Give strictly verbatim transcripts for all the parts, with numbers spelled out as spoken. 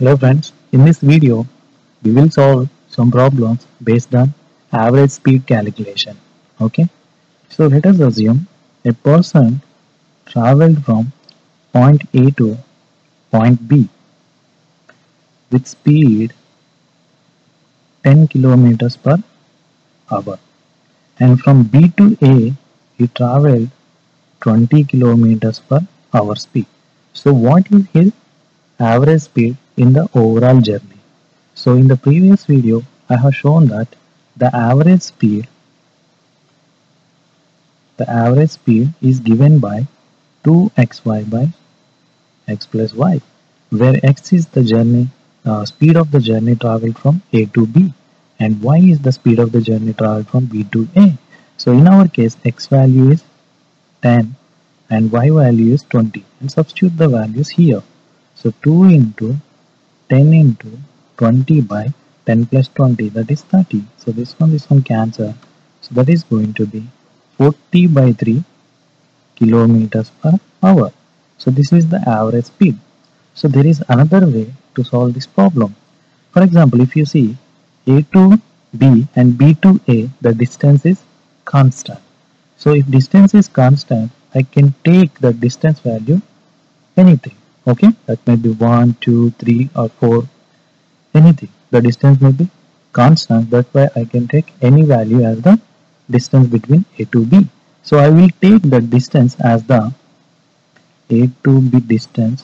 Hello friends, in this video we will solve some problems based on average speed calculation. Okay, so let us assume a person traveled from point A to point B with speed ten kilometers per hour, and from B to A he traveled twenty kilometers per hour speed. So what is his average speed in the overall journey? So in the previous video I have shown that the average speed the average speed is given by two x y by x plus y, where x is the journey uh, speed of the journey traveled from A to B and y is the speed of the journey traveled from B to A. So in our case x value is ten and y value is twenty, and substitute the values here. So two into ten into twenty by ten plus twenty, that is thirty. So this one this one cancel, so that is going to be forty by three kilometers per hour. So this is the average speed. So there is another way to solve this problem. For example, if you see A to B and B to A, the distance is constant. So if distance is constant, I can take the distance value anything. Okay, that may be one, two, three or four, anything. The distance may be constant, that's why I can take any value as the distance between A to B. So I will take the distance as the A to B distance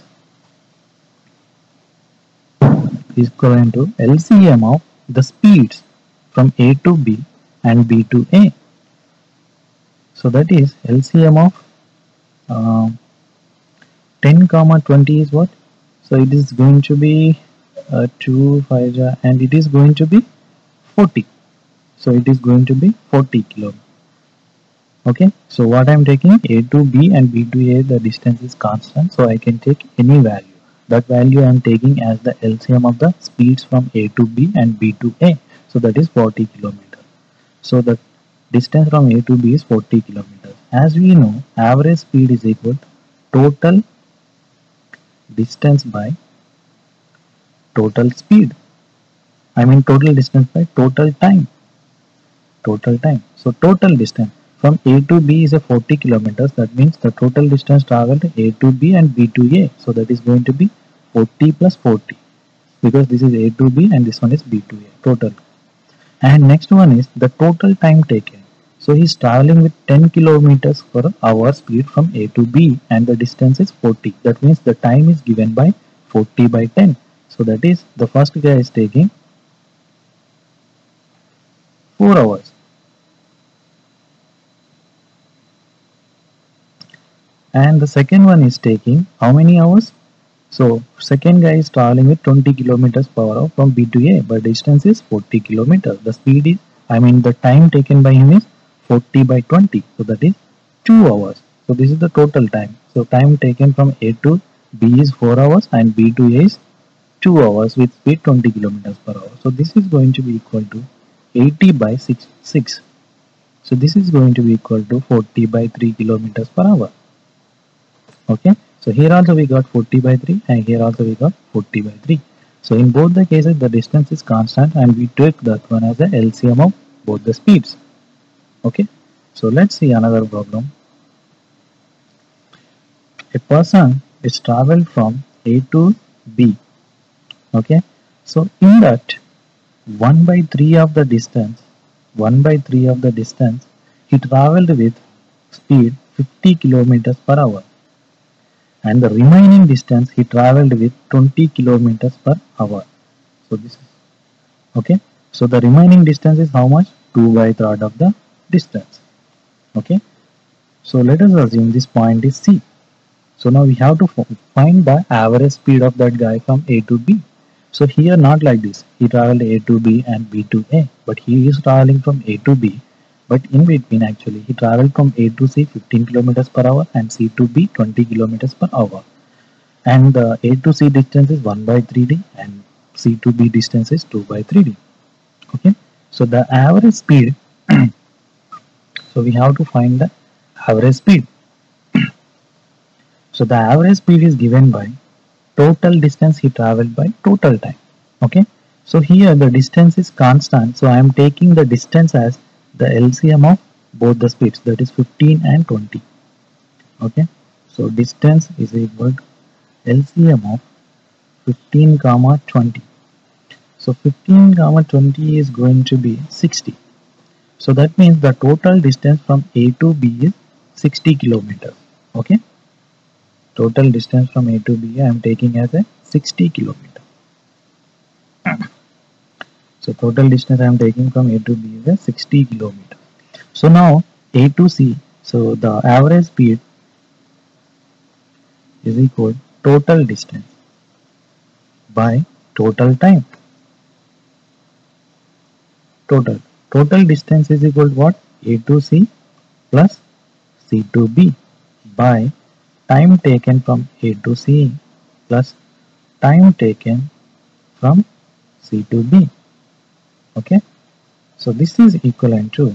is equivalent to L C M of the speeds from A to B and B to A. So that is L C M of uh, ten comma twenty is what? So it is going to be uh, two, five, and it is going to be forty. So it is going to be forty kilometers. Okay, so what I am taking, A to B and B to A, the distance is constant, so I can take any value. That value I am taking as the L C M of the speeds from A to B and B to A. So that is forty kilometers. So the distance from A to B is forty kilometers. As we know, average speed is equal to total distance by total speed. I mean total distance by total time. Total time. So total distance from A to B is a forty kilometers. That means the total distance traveled A to B and B to A. So that is going to be forty plus forty, because this is A to B and this one is B to A total. And next one is the total time taken. So he is traveling with ten kilometers per hour speed from A to B and the distance is forty. That means the time is given by forty by ten. So that is the first guy is taking four hours. And the second one is taking how many hours? So second guy is traveling with twenty kilometers per hour from B to A, but distance is forty kilometers. The speed is, I mean the time taken by him is forty by twenty. So that is two hours. So this is the total time. So time taken from A to B is four hours and B to A is two hours with speed twenty kilometers per hour. So this is going to be equal to eighty by six, six. So this is going to be equal to forty by three kilometers per hour. Okay, so here also we got forty by three and here also we got forty by three. So in both the cases the distance is constant and we take that one as the L C M of both the speeds. Okay, so let's see another problem. A person is traveled from A to B. Okay, so in that one by three of the distance, one by three of the distance, he traveled with speed fifty kilometers per hour. And the remaining distance he traveled with twenty kilometers per hour. So this is okay. So the remaining distance is how much? two by third of the distance. Okay. So let us assume this point is C. So now we have to find the average speed of that guy from A to B. So here not like this. He traveled A to B and B to A, but he is traveling from A to B. But in between actually he traveled from A to C fifteen kilometers per hour and C to B twenty kilometers per hour. And the A to C distance is one by three D and C to B distance is two by three D. Okay. So the average speed, so we have to find the average speed. So the average speed is given by total distance he traveled by total time. Okay, so here the distance is constant, so I am taking the distance as the L C M of both the speeds, that is fifteen and twenty. Okay, so distance is equal to L C M of fifteen comma twenty. So fifteen comma twenty is going to be sixty. So that means the total distance from A to B is sixty kilometers. Okay, total distance from A to B I am taking as a sixty kilometers. So total distance I am taking from A to B is a sixty kilometers. So now A to C, so the average speed is equal to total distance by total time. Total total distance is equal to what? A to C plus C to B by time taken from A to C plus time taken from C to B. Okay, so this is equivalent to,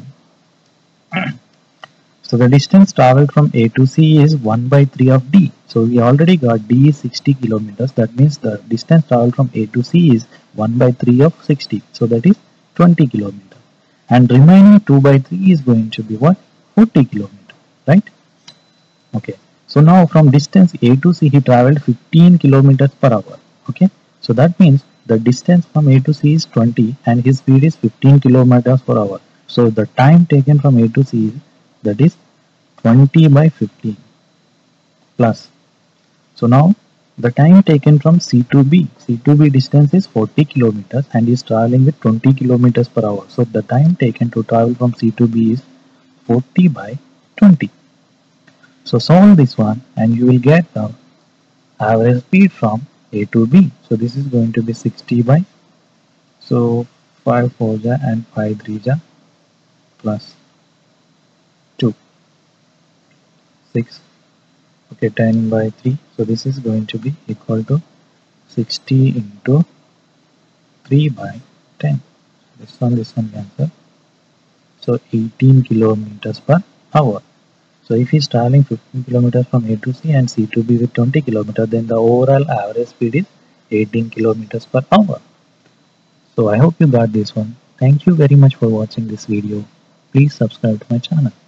so the distance traveled from A to C is one by three of D. So we already got D is sixty kilometers. That means the distance traveled from A to C is one by three of sixty. So that is twenty kilometers. And remaining two by three is going to be what? forty kilometers, right? Okay, so now from distance A to C he traveled fifteen kilometers per hour. Okay, so that means the distance from A to C is twenty and his speed is fifteen kilometers per hour. So the time taken from A to C is, that is twenty by fifteen plus. So now the time taken from C to B, C to B distance is forty kilometers and he is traveling with twenty kilometers per hour. So the time taken to travel from C to B is forty by twenty. So solve this one and you will get the average speed from A to B. So this is going to be sixty by, so five four ja and five three ja plus two, six, okay, ten by three. So this is going to be equal to sixty into three by ten. This one, this one cancel. So eighteen kilometers per hour. So if he is traveling fifteen kilometers from A to C and C to B with twenty kilometers, then the overall average speed is eighteen kilometers per hour. So I hope you got this one. Thank you very much for watching this video. Please subscribe to my channel.